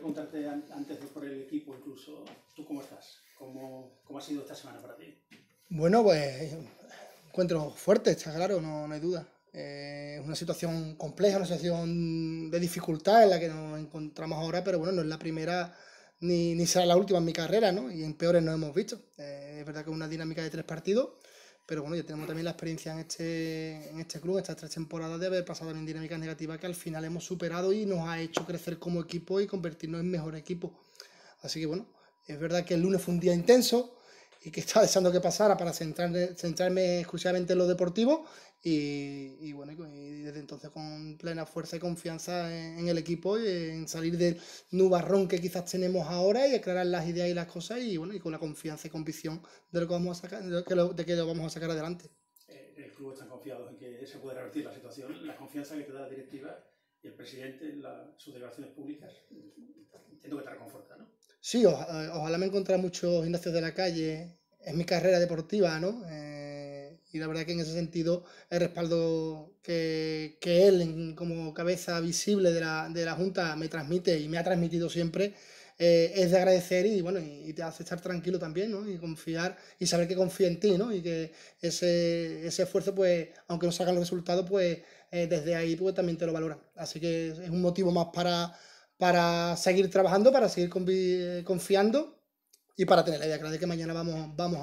preguntarte antes de por el equipo incluso, ¿tú cómo estás? ¿Cómo ha sido esta semana para ti? Bueno, pues encuentro fuerte, está claro, no hay duda. Es una situación compleja, una situación de dificultad en la que nos encontramos ahora, pero bueno, no es la primera ni será la última en mi carrera, ¿no? Y en peores nos hemos visto. Es verdad que es una dinámica de 3 partidos, pero bueno, ya tenemos también la experiencia en este club, estas 3 temporadas, de haber pasado en dinámicas negativas que al final hemos superado y nos ha hecho crecer como equipo y convertirnos en mejor equipo. Así que bueno, es verdad que el lunes fue un día intenso y que estaba deseando que pasara para centrarme exclusivamente en lo deportivo y bueno, y desde entonces con plena fuerza y confianza en el equipo y en salir del nubarrón que quizás tenemos ahora y aclarar las ideas y las cosas y bueno, y con la confianza y convicción de lo que vamos a sacar, de que lo vamos a sacar adelante. El club están confiados en que se puede revertir la situación, la confianza que te da la directiva y el presidente en sus declaraciones públicas, entiendo que te reconforta, ¿no? Sí, ojalá me encontrara muchos Ignacios de la Calle en mi carrera deportiva, ¿no? Y la verdad que en ese sentido el respaldo que él como cabeza visible de la Junta me transmite y me ha transmitido siempre es de agradecer y bueno, y te hace estar tranquilo también, ¿no? Y confiar y saber que confía en ti, ¿no? Y que ese esfuerzo, pues, aunque no salgan los resultados, pues desde ahí pues también te lo valoran. Así que es un motivo más para seguir trabajando, para seguir confiando y para tener la idea clara de que mañana vamos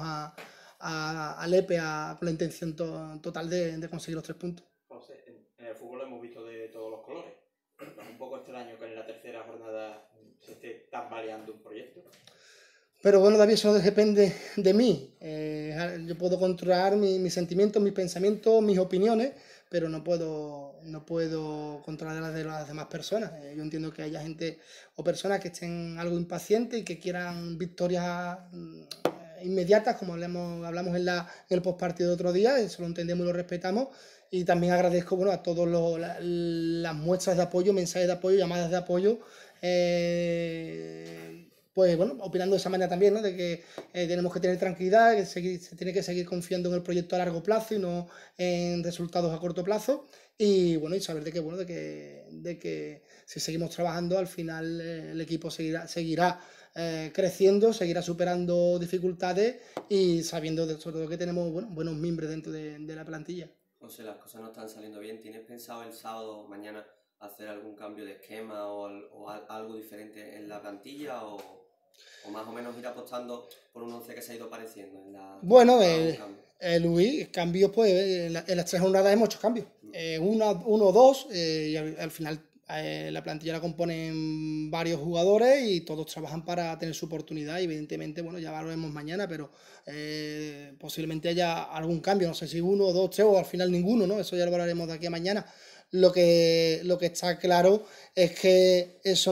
a Lepe con la intención total de conseguir los 3 puntos. José, en el fútbol lo hemos visto de todos los colores. Es un poco extraño que en la tercera jornada se esté tambaleando un proyecto. Pero bueno, David, eso depende de mí. Yo puedo controlar mis sentimientos, mis pensamientos, mis opiniones, pero no puedo controlar las de las demás personas. Yo entiendo que haya gente o personas que estén algo impacientes y que quieran victorias inmediatas, como hablamos en el postpartido de otro día, eso lo entendemos y lo respetamos. Y también agradezco bueno, a todas las muestras de apoyo, mensajes de apoyo, llamadas de apoyo. Pues bueno, opinando de esa manera también, ¿no? De que tenemos que tener tranquilidad, que se tiene que seguir confiando en el proyecto a largo plazo y no en resultados a corto plazo. Y bueno, y saber de que, bueno, de que si seguimos trabajando, al final el equipo seguirá creciendo, seguirá superando dificultades y sabiendo sobre todo que tenemos buenos miembros dentro de la plantilla. José, las cosas no están saliendo bien. ¿Tienes pensado el sábado mañana hacer algún cambio de esquema o algo diferente en la plantilla o más o menos ir apostando por un 11 que se ha ido pareciendo bueno, Luis, cambios, pues en las 3 jornadas hemos hecho cambios. Uno o dos, y al final la plantilla la componen varios jugadores y todos trabajan para tener su oportunidad. Y evidentemente, bueno, ya lo vemos mañana, pero posiblemente haya algún cambio. No sé si uno o dos, 3 o al final ninguno, ¿no? Eso ya lo hablaremos de aquí a mañana. Lo que está claro es que eso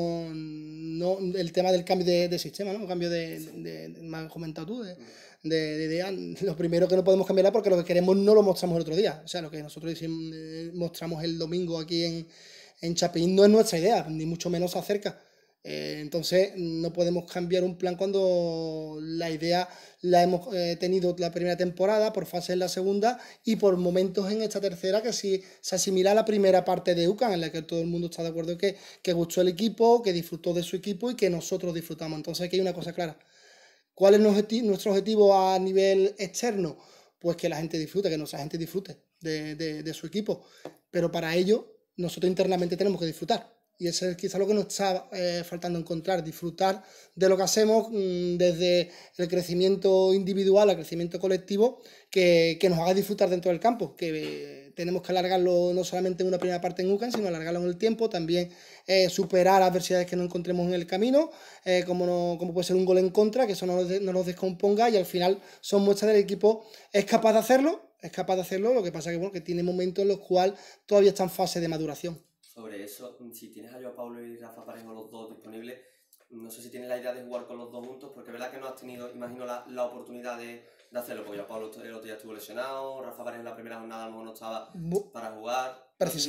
no el tema del cambio de sistema, ¿no? El cambio me has comentado tú, de idea. Lo primero que no podemos cambiar porque lo que queremos no lo mostramos el otro día. O sea, lo que nosotros mostramos el domingo aquí en Chapín no es nuestra idea, ni mucho menos se acerca. Entonces no podemos cambiar un plan cuando la idea la hemos tenido la primera temporada, por fases en la segunda y por momentos en esta tercera que sí se asimila a la primera parte de UCAN, en la que todo el mundo está de acuerdo que gustó el equipo, que disfrutó de su equipo y que nosotros disfrutamos. Entonces aquí hay una cosa clara. ¿Cuál es nuestro objetivo a nivel externo? Pues que la gente disfrute, que nuestra gente disfrute de su equipo. Pero para ello nosotros internamente tenemos que disfrutar. Y eso es quizá lo que nos está faltando encontrar, disfrutar de lo que hacemos desde el crecimiento individual al crecimiento colectivo, que nos haga disfrutar dentro del campo, que tenemos que alargarlo no solamente en una primera parte en UCAN, sino alargarlo en el tiempo, también superar adversidades que no encontremos en el camino, como puede ser un gol en contra, que eso no nos descomponga y al final son muestras del equipo es capaz de hacerlo, lo que pasa que, bueno, que tiene momentos en los cuales todavía está en fase de maduración. Sobre eso, si tienes a Joao Paulo y Rafa Parejo los dos disponibles, no sé si tienes la idea de jugar con los dos juntos, porque es verdad que no has tenido, imagino, la oportunidad de hacerlo, porque Joao Paulo el otro día estuvo lesionado, Rafa Parejo en la primera jornada a lo mejor no estaba para jugar.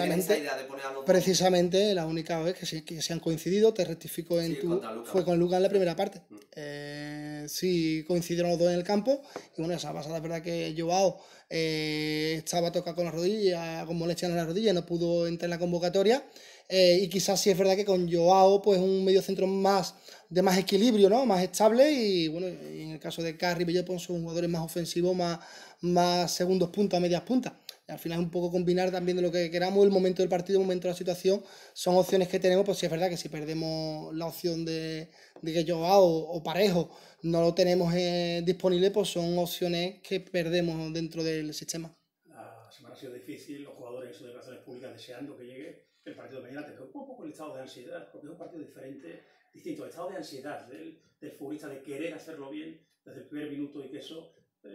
Precisamente la única vez que se han coincidido, te rectifico fue con Lucas en la primera parte. Sí coincidieron los dos en el campo y bueno, esa pasada es verdad que Joao estaba tocado con la rodilla, con molestias en la rodilla, no pudo entrar en la convocatoria y quizás sí es verdad que con Joao, pues un mediocentro de más equilibrio, ¿no? Más estable, y bueno, en el caso de Carri y Bello, pues son jugadores más ofensivos, más segundos puntas, medias puntas. Al final es un poco combinar también de lo que queramos, el momento del partido, el momento de la situación, son opciones que tenemos. Pues sí es verdad que si perdemos la opción de que Joao o Parejo no lo tenemos disponible, pues son opciones que perdemos dentro del sistema. La semana ha sido difícil, los jugadores en sus declaraciones públicas deseando que llegue el partido de mañana. Te preocupa un poco el estado de ansiedad, porque es un partido distinto, el estado de ansiedad del futbolista, de querer hacerlo bien desde el primer minuto y que eso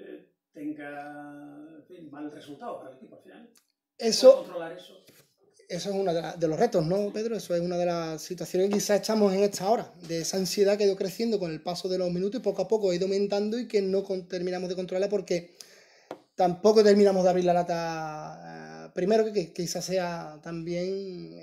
tenga, en fin, mal resultado para el equipo al final. Eso, controlar eso? Eso es uno de los retos, ¿no, Pedro? Eso es una de las situaciones que quizás estamos en esta hora, de esa ansiedad que ha ido creciendo con el paso de los minutos y poco a poco ha ido aumentando, y que no terminamos de controlarla porque tampoco terminamos de abrir la lata. Primero que quizás sea también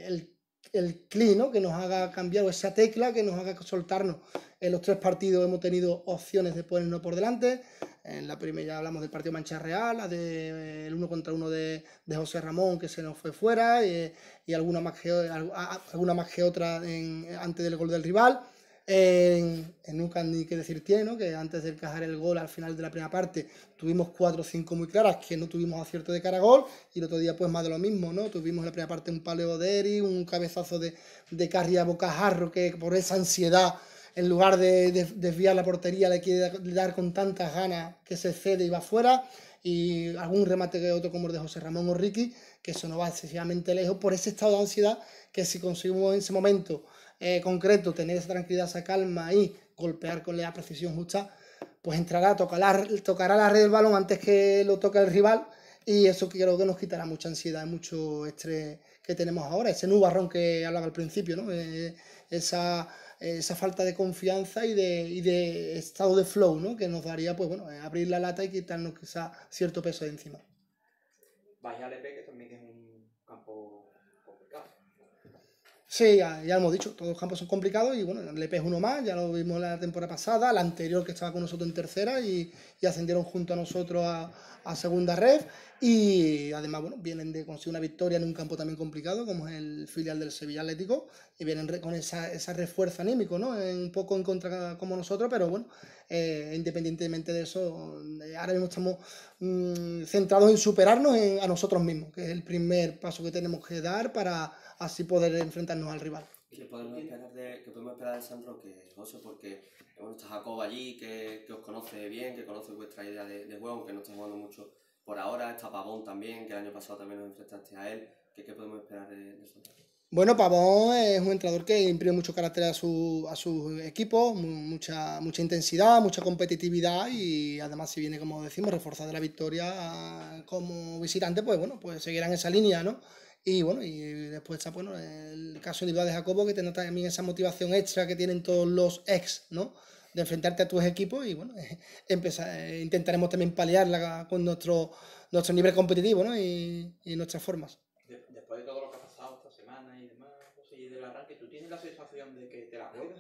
el clic, ¿no? Que nos haga cambiar, o esa tecla que nos haga soltarnos. En los 3 partidos hemos tenido opciones de ponernos por delante. En la primera ya hablamos del partido Mancha Real, la del 1 contra 1 de José Ramón, que se nos fue fuera, y alguna más que otra antes del gol del rival. Nunca ni que decir tiene, ¿no? Que antes de encajar el gol al final de la primera parte tuvimos 4 o 5 muy claras que no tuvimos acierto de cara a gol, y el otro día pues más de lo mismo, ¿no? Tuvimos en la primera parte un paleo de Eri, un cabezazo de Carri a bocajarro, que por esa ansiedad, en lugar de desviar la portería, le quiere dar con tantas ganas que se cede y va fuera, y algún remate que otro como el de José Ramón o Ricky, que eso no va excesivamente lejos por ese estado de ansiedad, que si conseguimos en ese momento concreto tener esa tranquilidad, esa calma y golpear con la precisión justa, pues tocará la red del balón antes que lo toque el rival, y eso creo que nos quitará mucha ansiedad, mucho estrés que tenemos ahora, ese nubarrón que hablaba al principio, ¿no? Esa falta de confianza y de estado de flow, ¿no? Que nos daría, pues bueno, abrir la lata y quitarnos quizá cierto peso de encima. Vais a LP, que también es un campo complicado. Sí, ya lo hemos dicho, todos los campos son complicados, y bueno, el LP es uno más, ya lo vimos la temporada pasada, la anterior que estaba con nosotros en tercera, y ascendieron junto a nosotros a segunda red, y además, bueno, vienen de conseguir una victoria en un campo también complicado, como es el filial del Sevilla Atlético, y vienen con ese refuerzo anímico, ¿no? Un poco en contra como nosotros, pero bueno, independientemente de eso, ahora mismo estamos centrados en superarnos a nosotros mismos, que es el primer paso que tenemos que dar para así poder enfrentarnos al rival. ¿Qué podemos esperar de San Roque, José? Porque bueno, está Jacob allí, que os conoce bien, que conoce vuestra idea de juego, aunque no está jugando mucho por ahora. Está Pavón también, que el año pasado también nos enfrentaste a él. ¿Qué podemos esperar de San Roque? Bueno, Pavón es un entrenador que imprime mucho carácter a sus equipos, mucha intensidad, mucha competitividad, y además, si viene, como decimos, reforzada la victoria como visitante, pues bueno, pues seguirán esa línea, ¿no? Y bueno, y después está, bueno, el caso individual de Jacobo, que tendrá también esa motivación extra que tienen todos los ex, ¿no? De enfrentarte a tus equipos, y bueno, intentaremos también paliarla con nuestro nivel competitivo, ¿no? Y nuestras formas. Después de todo lo que ha pasado esta semana y demás, y del arranque, ¿tú tienes la sensación de que te la juegas?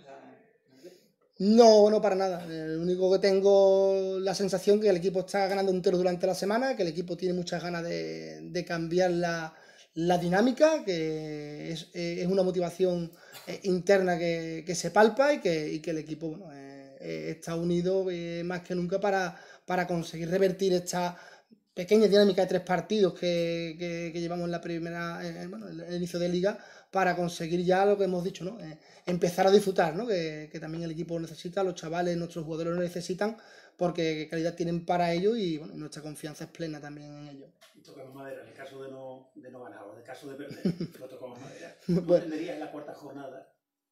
No, no para nada. El único que tengo la sensación que el equipo está ganando enteros durante la semana, que el equipo tiene muchas ganas de cambiar la dinámica, que es una motivación interna que se palpa, y que el equipo, bueno, está unido más que nunca para conseguir revertir esta pequeña dinámica de 3 partidos que llevamos en la primera, bueno, el inicio de liga, para conseguir ya lo que hemos dicho, ¿no? Empezar a disfrutar, ¿no? Que también el equipo necesita, los chavales, nuestros jugadores lo necesitan, porque calidad tienen para ello, y bueno, nuestra confianza es plena también en ello. Y tocamos madera, en el caso de no ganar, o en el caso de perder, no tocamos madera. ¿Tú entenderías en la cuarta jornada,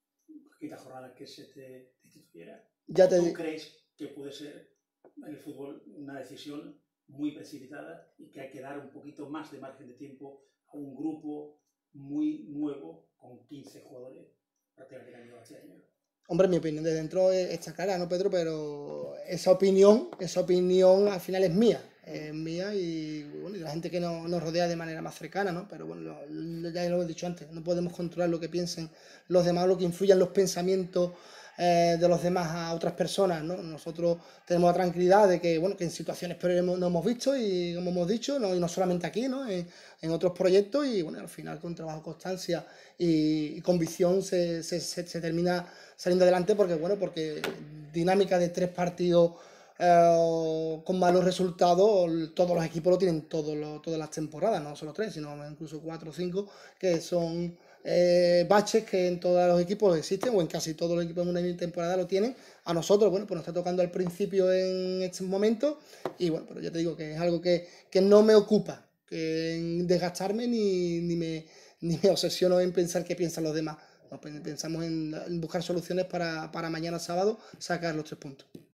que se te destituyera? ¿Tú crees que puede ser en el fútbol una decisión muy precipitada y que hay que dar un poquito más de margen de tiempo a un grupo muy nuevo con 15 jugadores prácticamente cambiados este año? Hombre, mi opinión de dentro está clara, ¿no, Pedro? Pero esa opinión al final es mía, y bueno, y la gente que nos rodea de manera más cercana, ¿no? Pero bueno, ya lo he dicho antes, no podemos controlar lo que piensen los demás, lo que influyan los pensamientos de los demás a otras personas, ¿no? Nosotros tenemos la tranquilidad de que, bueno, que en situaciones peores no hemos visto y como hemos dicho, y no solamente aquí, ¿no? En otros proyectos y, bueno, al final con trabajo, constancia y convicción se termina saliendo adelante porque dinámica de 3 partidos con malos resultados, todos los equipos lo tienen todas las temporadas, no solo 3, sino incluso 4 o 5, que son baches que en todos los equipos existen, o en casi todos los equipos en una temporada lo tienen. A nosotros, bueno, pues nos está tocando al principio en este momento, y bueno, pero ya te digo que es algo que no me ocupa, que en desgastarme ni me obsesiono en pensar qué piensan los demás. Pensamos en buscar soluciones para mañana sábado sacar los 3 puntos.